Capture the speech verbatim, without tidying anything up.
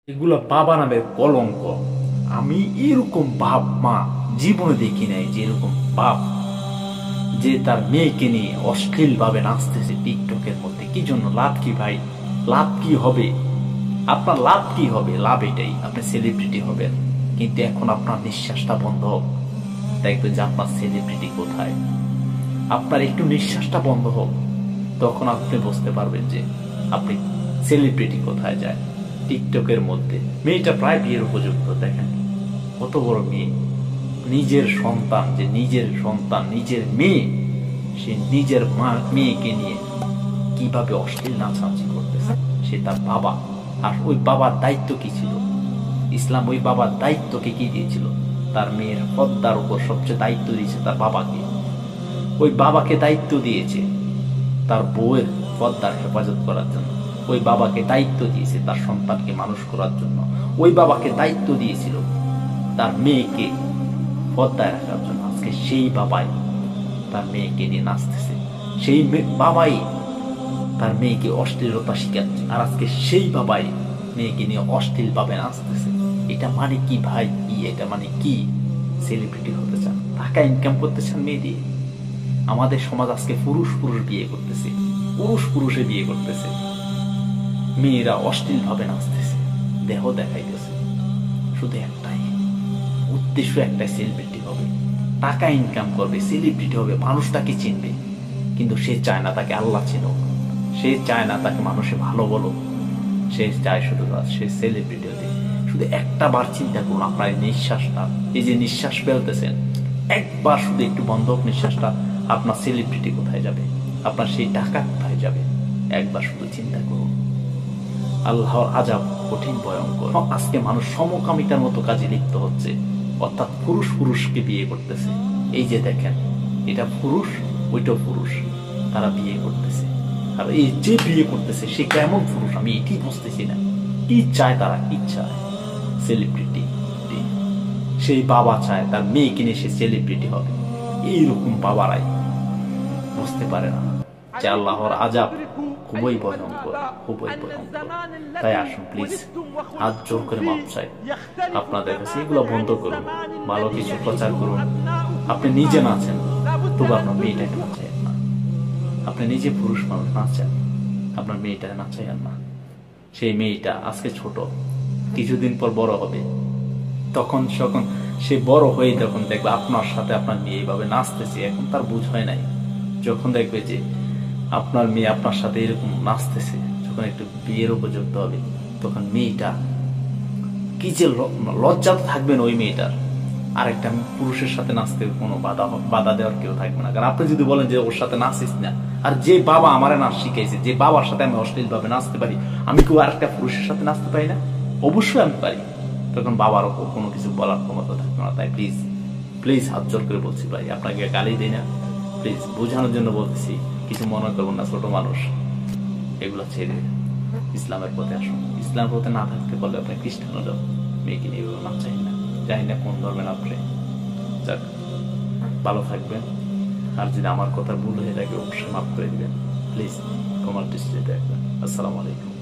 এগুলো বাবা নামের কলঙ্ক। আমি এরকম বাপ মা জীবনে দেখি নাই, যে এরকম বাপ যে তার মেয়েকে নিয়ে অশ্লীল ভাবে নাচতেছে টিকটকের মধ্যে। কি জন্য? লাভ কি ভাই? লাভ কি হবে? আপনার লাভ কি হবে? লাভ এটাই, আপনি সেলিব্রিটি হবেন, কিন্তু এখন আপনার নিঃশ্বাসটা বন্ধ হোক, দেখবেন যে আপনার সেলিব্রিটি কোথায়। আপনার একটু নিঃশ্বাসটা বন্ধ হোক, তখন আপনি বুঝতে পারবেন যে আপনি সেলিব্রিটি কোথায় যায়। টিকটকের মধ্যে মেয়েটা প্রায় বিয়ের উপযুক্ত, দেখেন কত বড় মেয়ে, নিজের সন্তান, যে নিজের সন্তান নিজের মেয়ে, সে নিজের মা মেয়েকে নিয়ে কিভাবে অশ্লীল নাচানাচি করতেছে। সে তার বাবা, আর ওই বাবার দায়িত্ব কি ছিল? ইসলাম ওই বাবার দায়িত্বকে কি দিয়েছিল? তার মেয়ের পর্দার উপর সবচেয়ে দায়িত্ব দিয়েছে তার বাবাকে। ওই বাবাকে দায়িত্ব দিয়েছে তার বউয়ের পর্দার হেফাজত করার জন্য। ওই বাবাকে দায়িত্ব দিয়েছে তার সন্তানকে মানুষ করার জন্য। ওই বাবাকে দায়িত্ব দিয়েছিল তার মেয়েকে পর্দায় রাখার জন্য। আজকে সেই বাবাই তার মেয়েকে নিয়ে নাচতেছে, সেই বাবাই তার মেয়েকে অশ্লীলতা শিখাচ্ছে, আর আজকে সেই বাবাই মেয়েকে নিয়ে অশ্লীল ভাবে নাচতেছে। এটা মানে কি ভাই? কি এটা মানে কি? সেলিব্রিটি হতে চান, টাকা ইনকাম করতে চান মেয়ে দিয়ে? আমাদের সমাজ আজকে পুরুষ পুরুষ বিয়ে করতেছে, পুরুষ পুরুষে বিয়ে করতেছে, মেয়েরা অশ্লীল ভাবে নাচতেছে, দেহ দেখাইতেছে। শুধু একটাই উদ্দেশ্য, একটাই, সেলিব্রিটি হবে, টাকা ইনকাম করবে, সেলিব্রিটি হবে, মানুষ তাকে চিনবে। কিন্তু সে চায় না তাকে আল্লাহ চিনুক, সে চায় না তাকে মানুষে ভালো বলো, সে চায় শুধু সে সেলিব্রিটি হতে। শুধু একটা বার চিন্তা করুন, আপনার নিঃশ্বাসটা, এই যে নিঃশ্বাস ফেলতেছেন, একবার শুধু একটু বন্ধ হোক নিঃশ্বাসটা, আপনার সেলিব্রিটি কোথায় যাবে? আপনার সেই টাকা কোথায় যাবে? একবার শুধু চিন্তা করুন। আল্লাহর আযাব কঠিন ভয়ঙ্কর। আজকে মানুষ সমকামিতার মতো কাজে লিপ্ত হচ্ছে, অর্থাৎ পুরুষ পুরুষকে বিয়ে করতেছে। এই যে দেখেন, এটা পুরুষ, ওইটাও পুরুষ, তারা বিয়ে করতেছে। আর এই যে বিয়ে করতেছে সে কেমন পুরুষ আমি এটি বুঝতেছি না। কি চায় তারা? কি চায়? সেলিব্রিটি। সেই বাবা চায় তার মেয়েকে নিয়ে সে সেলিব্রিটি হবে। এইরকম বাবারাই বুঝতে পারে না যে আল্লাহর আযাব খুবই ভয়ঙ্কর, খুবই ভয়ঙ্কর। তাই আসুন প্লিজ, হাত জোর করে মাপ চাই আপনাদের কাছে, এগুলো বন্ধ করুন, ভালো কিছু প্রচার করুন। আপনি নিজে নাচেন, তবু আপনার মেয়েটাকে নাচাইন না। আপনি নিজে পুরুষ মানুষ, নাচেন, আপনার মেয়েটা নাচাইন না। সেই মেয়েটা আজকে ছোট, কিছুদিন পর বড় হবে, তখন যখন সে বড় হয়ে তখন দেখবে আপনার সাথে আপনার মেয়ে এইভাবে নাচতেছে। এখন তার বুঝ হয় নাই, যখন দেখবে যে আপনার মেয়ে আপনার সাথে এরকম নাচতেছে, যখন একটু বিয়ের উপযুক্ত হবে, তখন মেয়েটা কি যে লজ্জা থাকবে না ওই মেয়েটার। আর একটা পুরুষের সাথে নাচতে কোনো বাধা বাধা দেওয়ার কেউ থাকবে না। কারণ আপনি যদি বলেন যে ওর সাথে নাচিস না, আর যে বাবা আমারে নাচ শিখাইছে, যে বাবার সাথে আমি অশ্লীল ভাবে নাচতে পারি, আমি কেউ আর একটা পুরুষের সাথে নাচতে পারি না? অবশ্যই আমি পারি। তখন বাবার ওপর কোনো কিছু বলার ক্ষমতা থাকবে না। তাই প্লিজ প্লিজ হাত জোর করে বলছি ভাই, আপনাকে গালি দিই না, প্লিজ বোঝানোর জন্য বলতেছি, কিছু মনে করবেন না, ছোট মানুষ। এগুলো ছেড়ে ইসলামের পথে আসুন। ইসলামের পথে না থাকতে পারলে আপনি খ্রিস্টান হলেও মেয়েকে নিয়ে না চাই না, জানি না কোন ধর্মের আপনি। যাক, ভালো থাকবেন। আর যদি আমার কথা ভুল হয়ে থাকে অবশ্যই মাফ করে দিবেন প্লিজ, কমার দৃষ্টিতে দেখবেন। আসসালামু আলাইকুম।